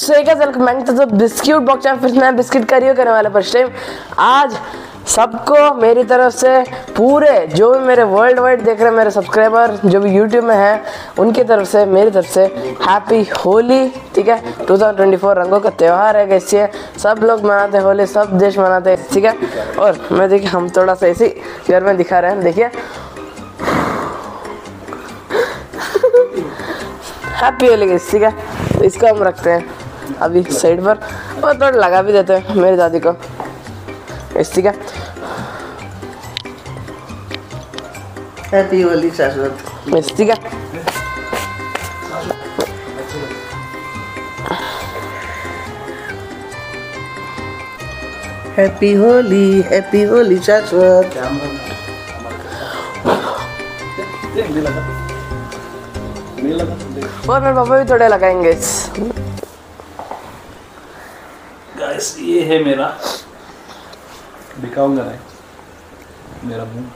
सो एक वेलकम तो biscuit box में फिर नया बिस्किट का रिव्यू करने वाला फर्स्ट टाइम। आज सबको मेरी तरफ से पूरे जो भी मेरे वर्ल्ड वाइड देख रहे हैं मेरे सब्सक्राइबर जो भी यूट्यूब में हैं उनकी तरफ से मेरी तरफ से हैप्पी होली। ठीक है, 2024 रंगों का त्यौहार है। कैसे सब लोग मनाते हैं होली, सब देश मनाते हैं। ठीक है, और मैं देखिए हम थोड़ा सा ऐसे घर में दिखा रहे हैं, देखिए हैप्पी होली गाइस। ठीक है, तो इसको हम रखते हैं अभी साइड पर और थोड़ा लगा भी देते हैं मेरी दादी को। ठीक है, हैप्पी होली शाश्वत। ठीक है, हैप्पी होली शाश्वत। और मेरे पापा भी थोड़े लगाएंगे। गाइस ये है मेरा, दिखाऊंगा ना मेरा मुंह।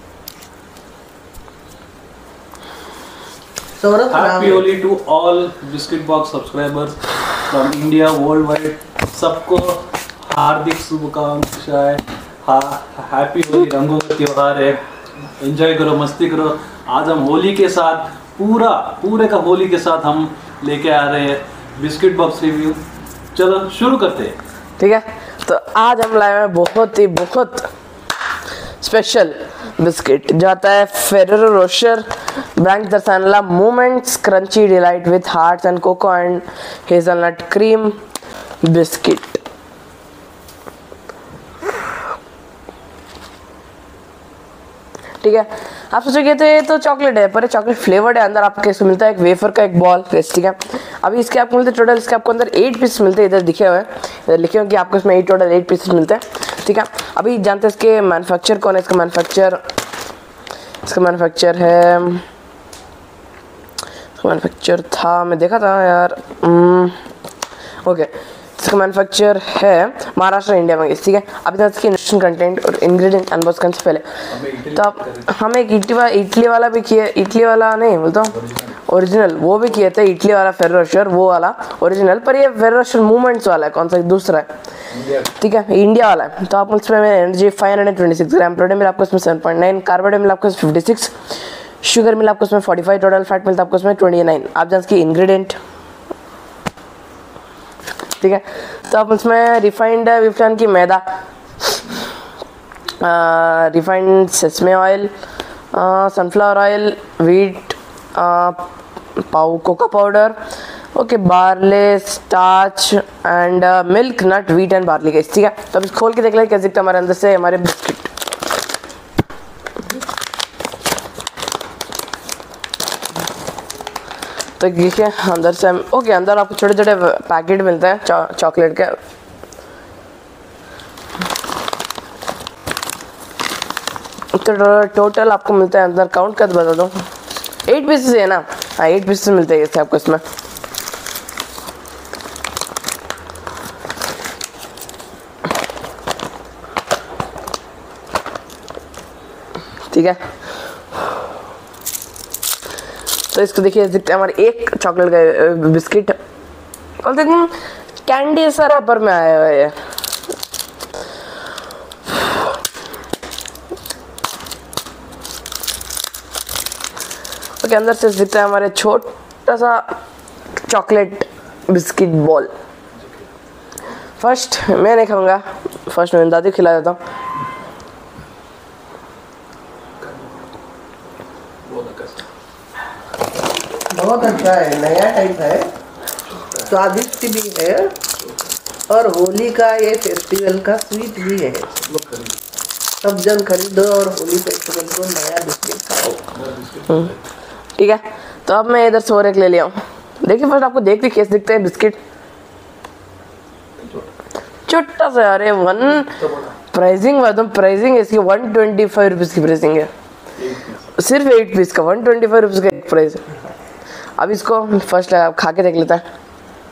Happy Holi to all biscuit box subscribers from India world wide. सबको हार्दिक शुभकामनाएं। हैप्पी होली रंगों का त्योहार है, एंजॉय करो, मस्ती करो। आज हम होली के साथ पूरे का होली के साथ हम लेके आ रहे हैं बिस्किट बॉक्स रिव्यू। चलो शुरू करते हैं। ठीक है, तो आज हम लाए हैं बहुत स्पेशल बिस्किट जो आता है फेरेरो रोशर ब्रांड दर्शाने वाला moments crunchy delight with hearts and cocoa and hazelnut cream biscuit. ठीक है, आप सोचोगे तो ये तो चॉकलेट है, पर चॉकलेट फ्लेवर्ड है। अंदर आपको इसको मिलता है एक वेफर का एक बॉल। ठीक है, अभी इसके आपको मिलते हैं टोटल, इसके आपको अंदर 8 पीस मिलते हैं। इधर दिखे हुए हैं, इधर लिखे हुए कि आपको इसमें टोटल 8 पीस मिलते हैं। ठीक है, अभी जानते हैं इसके मैन्युफैक्चर कौन है। इसका मैन्युफैक्चर था, मैं देखा था यार। ओके, इसका मैन्युफैक्चर है महाराष्ट्र इंडिया में। ठीक है, अभी तक इसकी न्यूट्रिशन कंटेंट और इंग्रेडिएंट अनबॉक्स करने से पहले तो अब हमें एक इटली वाला भी किया, इटली वाला नहीं बोलता हूँ ओरिजिनल, वो भी किए थे इटली वाला फेरेरो रोशर, वो वाला ओरिजिनल। पर ये फेरेरो रोशर मूवमेंट्स वाला है, कौन सा दूसरा है। ठीक है, इंडिया वाला है। तो आप उसमें एनर्जी 526 ग्राम, प्रोटीन मिला आपको इसमें 7.9, कार्बोहाइड्रेट मिला आपको 56, शुगर मिला आपको इसमें 45, टोटल फैट मिलता है आपको इसमें 29। आप जान इसकी इंग्रेडिएंट। ठीक है, तो आप उसमें रिफाइंड विफ्टन की मैदा, refined sesame oil, sunflower oil, wheat cocoa powder, okay, barley starch and milk nut wheat and barley guys. ठीक है, तो अब खोल के देख लें कैसे दिखता है हमारे अंदर से हमारे बिस्किट। तो देखिए अंदर से ओके, अंदर आपको छोटे छोटे पैकेट मिलते हैं चॉकलेट के। तो टोटल आपको मिलता है अंदर, काउंट कर बता दो, 8 पीसेस है ना। हाँ, 8 पीसेस मिलते हैं आपको इसमें। ठीक है, तो इसको देखिए दिखता है हमारे एक चॉकलेट का बिस्किट और देखिए कैंडी सा रबर में आया हुआ है। ओके, अंदर से दिखता है हमारे छोटा सा चॉकलेट बिस्किट बॉल। फर्स्ट मैं नहीं खाऊंगा, फर्स्ट मैं दादी को खिला देता हूँ। बहुत अच्छा है, नया टाइप है, स्वादिष्ट भी है और होली का ये फेस्टिवल का स्वीट भी है। सब जन खरीदो और होली फेस्टिवल को नया बिस्किट खाओ। ठीक है, तो अब मैं इधर से और एक ले लिया हूँ। देखिए फर्स्ट आपको देखते कैसे दिखते हैं बिस्किट, छोटा सा यार। प्राइसिंग इसकी 125 रुपीज़ की प्राइसिंग है, सिर्फ 8 पीस का 125 रुपीज़ का एक प्राइस है। अब इसको फर्स्ट खा के देख लेता है।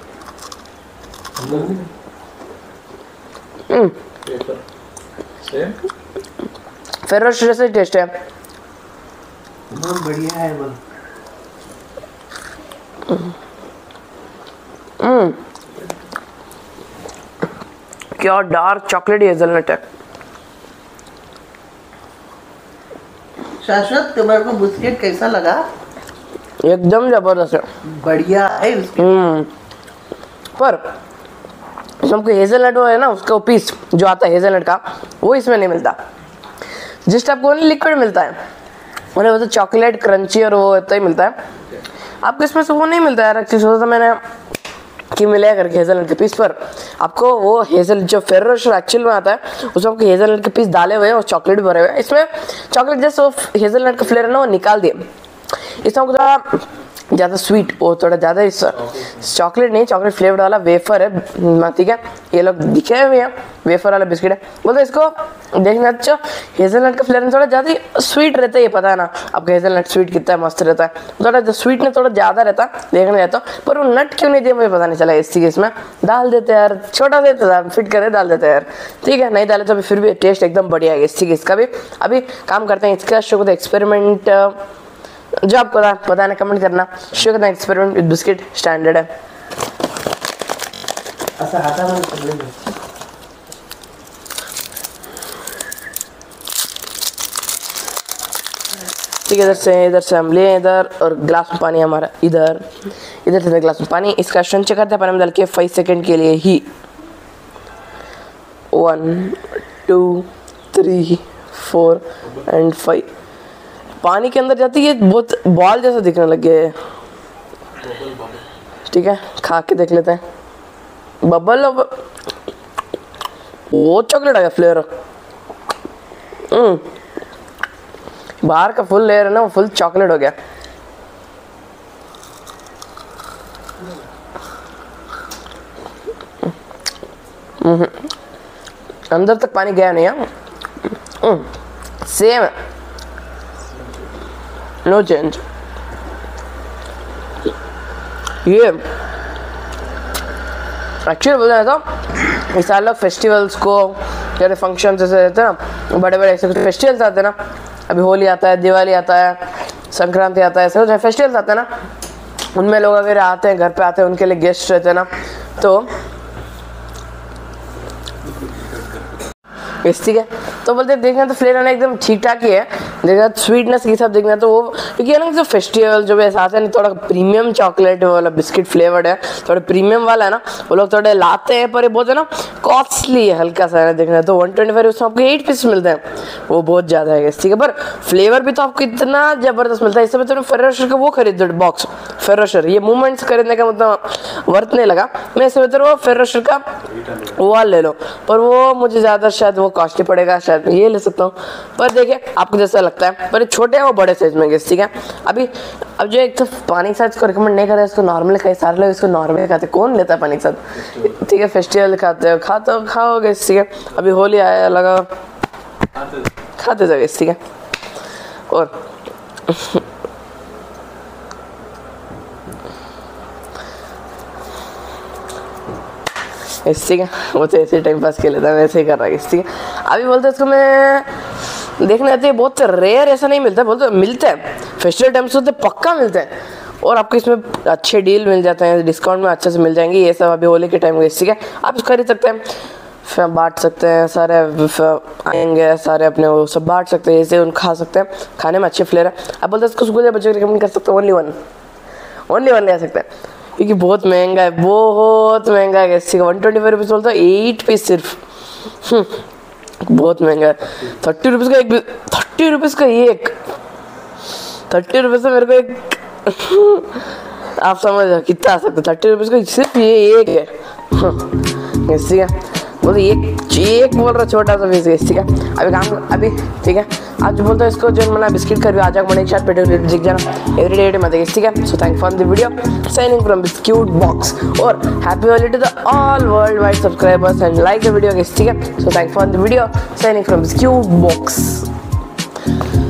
फेरेरो रोशर से टेस्ट है, बहुत बढ़िया है वो। क्या डार्क चॉकलेट हेजलनट है। शाश्वत, तुम्हारे को बिस्किट कैसा लगा? एकदम जबरदस्त है, बढ़िया है बिस्किट। पर हमको हेजलनट वो है ना, उसका पीस जो आता है हेजलनट का, वो इसमें नहीं मिलता। जस्ट आपको ओनली लिक्विड मिलता है, मतलब वो तो चॉकलेट क्रंची और वो इतना ही मिलता है। आपको इसमें से वो नहीं मिलता यार। एक्चुअली सोचा था मैंने कि मिलेगा करके हेजलनट के पीस, पर आपको वो हेजल जो फेरो रोशर एक्चुअल में आता है उसमें आपको हेजलनट के पीस डाले हुए हैं और चॉकलेट भरे हुए हैं। इसमें चॉकलेट जैसे वो हेजलनट का फ्लेवर है ना, वो निकाल दिए। इसमें हमको थोड़ा ज़्यादा स्वीट, वो थोड़ा ज़्यादा चॉकलेट नहीं, चॉकलेट फ्लेवर वाला वेफर है, ठीक है। ये लोग दिखे हुए हैं, वेफर वाला बिस्किट है। बोलते इसको देखना अच्छा, हेजलनट का फ्लेवर थोड़ा ज़्यादा स्वीट रहता है, ये पता है ना आपको हेजलनट स्वीट कितना मस्त रहता है। थोड़ा स्वीट में थोड़ा ज़्यादा रहता है, देखने जाता पर वो नट क्यों नहीं दिया मुझे पता नहीं चला। इस चीज़ में डाल देते यार, छोटा देते फिट करे डाल देते यार, ठीक है। नहीं डाले तो अभी फिर भी टेस्ट एकदम बढ़िया है इस चीज़ का भी। अभी काम करते हैं इसका शो को एक्सपेरिमेंट, जो आपको पता है कमेंट करना। शो करना एक्सपेरिमेंट विद बिस्किट स्टैंडर्ड है। ऐसा हाथा में कर लेंगे। ठीक है, इधर से हम लिए इधर, और ग्लास में पानी हमारा इधर से ग्लास में पानी। इसका संचय करते हैं पानी में डाल के 5 सेकेंड के लिए ही। 1 2 3 4 एंड 5 पानी के अंदर जाती है, बहुत बॉल जैसा दिखने लग गया है। ठीक है, खा के देख लेते हैं। बबल वो चॉकलेट आ गया फ्लेवर। बाहर का फुल लेयर है ना, वो फुल चॉकलेट हो गया। अंदर तक पानी गया नहीं है, सेम है, नो चेंज। ये एक्चुअली बोलना है तो इस साल लोग फेस्टिवल्स को, जैसे फंक्शन जैसे रहते हैं ना, बड़े बड़े ऐसे फेस्टिवल्स आते हैं ना, अभी होली आता है, दिवाली आता है, संक्रांति आता है, ऐसे कुछ फेस्टिवल्स आते हैं ना, उनमें लोग अगर आते हैं, घर पे आते हैं, उनके लिए गेस्ट रहते हैं ना, तो ठीक है। तो बोलते देखना तो फ्लेवर एकदम ठीक ठाक ही है, देखना स्वीटनेस के साथ देखना तो वो, क्योंकि है ना जो फेस्टिवल जो ऐसा आते हैं थोड़ा प्रीमियम चॉकलेट वाला बिस्किट फ्लेवर्ड है, थोड़ा प्रीमियम वाला है ना, वो लोग थोड़े लाते हैं, पर ये बहुत है ना कॉस्टली है हल्का सा है। देखना तो 125 उसमें आपको 8 पीस मिलते हैं, वो बहुत ज़्यादा है ठीक है। पर फ्लेवर भी तो आपको इतना ज़बरदस्त मिलता है। इससे तो फेरो रोशर का वो खरीद दो बॉक्स, फेरो रोशर ये मूवमेंट्स खरीदने का मतलब वर्थ नहीं लगा। मैं इससे बेहतर वो फेरो रोशर का वो ले लो, पर वो मुझे ज़्यादा शायद वो कॉस्टली पड़ेगा, शायद ये ले सकता हूँ। पर देखिए आपको जैसा लगता है, पर छोटे हैं वो बड़े साइज में ठीक है। अब जो एक तो पानी साइज को रिकमेंड नहीं कर रहे, इसको नॉर्मल कई सारे लोग इसको नॉर्मल खाते, कौन लेता है पानी के साथ, ठीक है। फेस्टिवल खाते हो खाओगे ठीक है। अभी होली आया लगा खाते जाओगे ठीक है। और ठीक है, वो तो ऐसे टाइम पास के लेता है, वैसे ही कर रहा है ठीक है। अभी बोलते इसको मैं देखने आते हैं, बहुत रेयर ऐसा नहीं मिलता, बोलते मिलते हैं फेस्टिवल टाइम्स होते पक्का मिलते हैं, और आपको इसमें अच्छे डील मिल जाते हैं, डिस्काउंट में अच्छे से मिल जाएंगे ये सब। अभी होली के टाइम में ठीक है, आप इसको खरीद सकते हैं, बांट सकते हैं, सारे आएंगे सारे अपने वो सब बांट सकते हैं, ऐसे उन खा सकते हैं, खाने में अच्छे फ्लेवर है। आप बोलते हैं इसको स्कूल बच्चों को रिकमेंड कर सकते हैं, ओनली वन ले सकते हैं, क्योंकि बहुत महंगा है, बहुत महंगा है। 125 रुपीज़ बोलता है 8 पीस सिर्फ, बहुत महंगा है। 30 रुपीज़ का एक, 30 रुपीज़ का एक, 30 रुपीज़ से मेरे को एक आप समझ जाओ कितना आ सकता है। 30 रुपीज़ का सिर्फ ये एक है, ठीक है। बोलते एक बोल रहा छोटा सा पीस ठीक है। अभी ठीक है, आज बोलते हैं इसको जो मैंने बिस्किट कर भी आज एक साथ पेटे दिख जाना एवरीडे मत ठीक है। So thank for the video, signing from biscuit box, और happy Holi to the all world wide subscribers and like the video ठीक है। So thank for the video, signing from biscuit box.